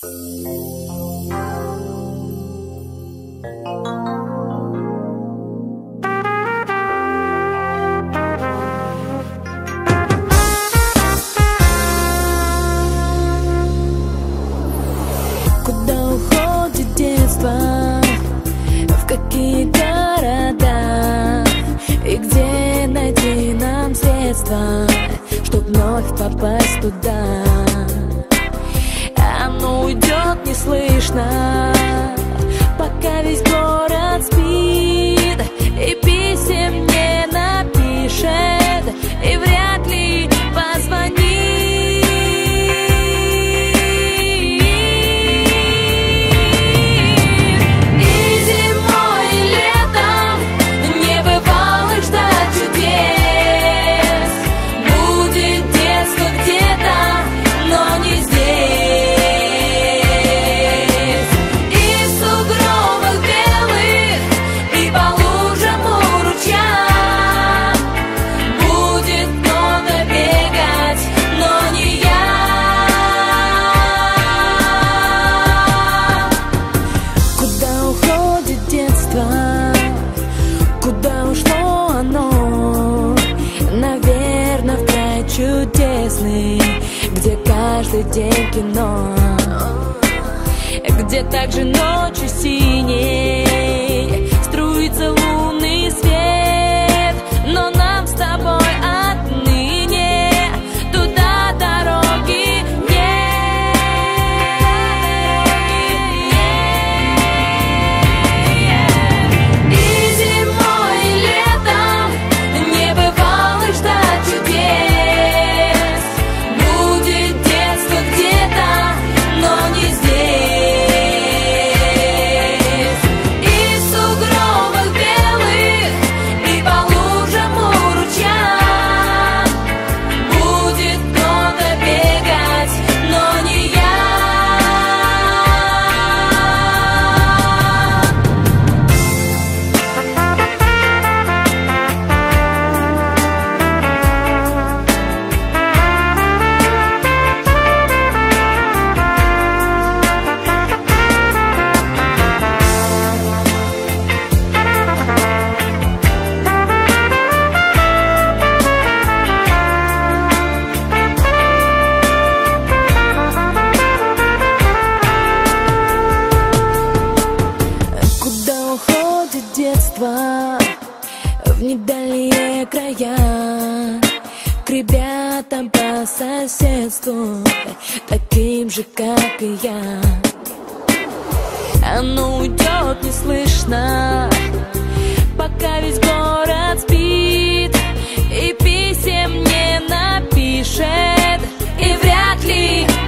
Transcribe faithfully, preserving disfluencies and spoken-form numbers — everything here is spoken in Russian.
Куда уходит детство, в какие города, и где найти нам средства, чтоб вновь попасть туда? Оно уйдет неслышно, пока весь город спит, и писем не напишет, и вряд ли позвонит. Куда ушло оно? Наверное, в край чудесный, где каждый день кино, где также ночью синей струится лунный свет. Но нам с тобой отныне туда дороги нет. И зимой, и летом небывалых ждать чудес. Будет детство где-то, но не здесь. И в сугробах белых, и по лужам у ручья будет кто-то бегать, но не я. Куда уходит детство, в недальние края, к ребятам по соседству, таким же, как и я. Оно уйдет неслышно, пока весь город спит, и писем не напишет, и вряд ли